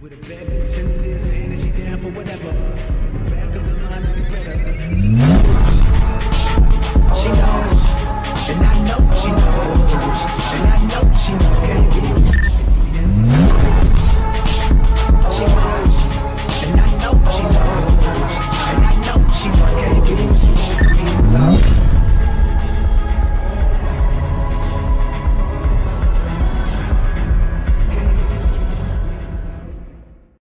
With a bad bitch in his ear saying that she down for whatever. In the back of his mind is better.